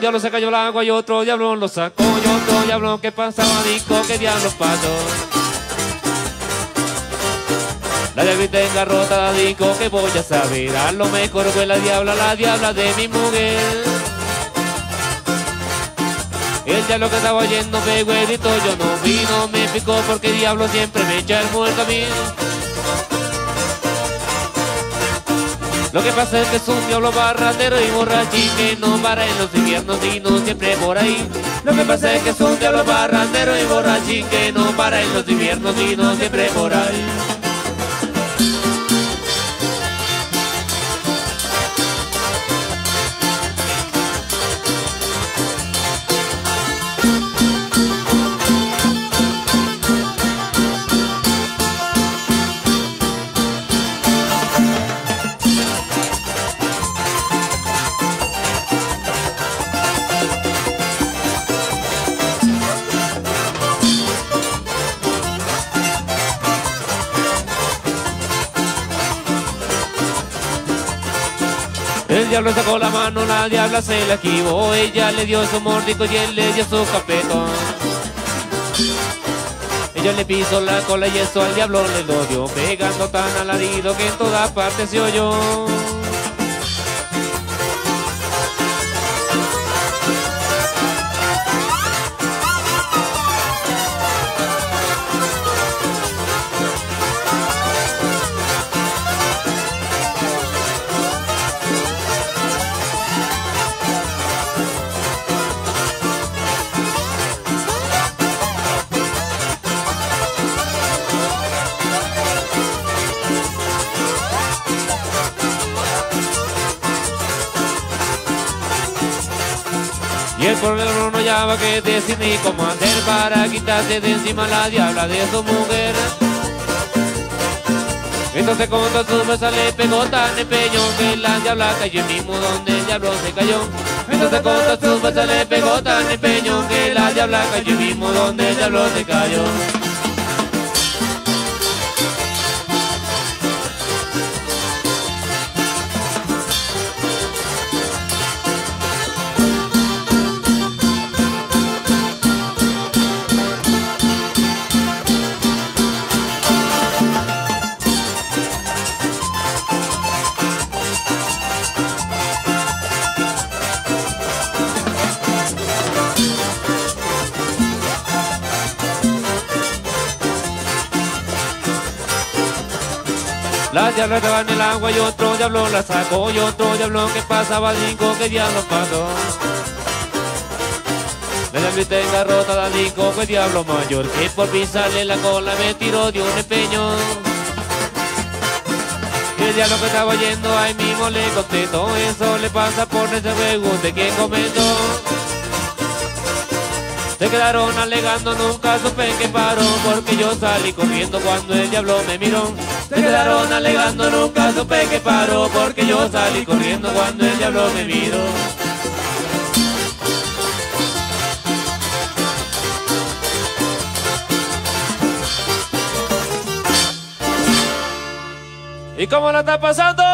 diablo se cayó al agua y otro diablo lo sacó. Y otro diablo que pasaba dijo que diablo pasó. La diablita engarrotada dijo que voy a saber. A lo mejor fue la diabla de mi mujer. El diablo que estaba yendo pegó el grito, yo no vi, no me picó porque el diablo siempre me echa el muerto a mí. Lo que pasa es que es un diablo barratero y borrachín que no para en los inviernos sino siempre por ahí. Lo que pasa es que es un diablo barratero y borrachín que no para en los inviernos sino siempre por ahí. El diablo sacó la mano, la diabla se la esquivó. Ella le dio su mordisco y él le dio su capetón. Ella le pisó la cola y eso al diablo le lo dio, pegando tan alarido que en todas partes se oyó. Y el pueblo no hallaba que decir ni cómo hacer para quitarse de encima la diabla de su mujer. Entonces con toda su fuerza le pegó tan empeño que la diabla cayó el mismo donde el diablo se cayó. Entonces con toda su fuerza le pegó tan empeño que la diabla cayó el mismo donde el diablo se cayó. La diabla estaba en el agua y otro diablo la sacó. Y otro diablo que pasaba dijo que diablo pasó. La diablita engarrotada dijo que diablo mayor que por pisarle la cola me tiró de un empeño. Y el diablo que estaba yendo ahí mismo le contestó: eso le pasa por ese juego de quien comentó. Se quedaron alegando, nunca supe que paró, porque yo salí corriendo cuando el diablo me miró. Se quedaron alegando, nunca supe que paró, porque yo salí corriendo cuando el diablo me miró. ¿Y cómo la está pasando?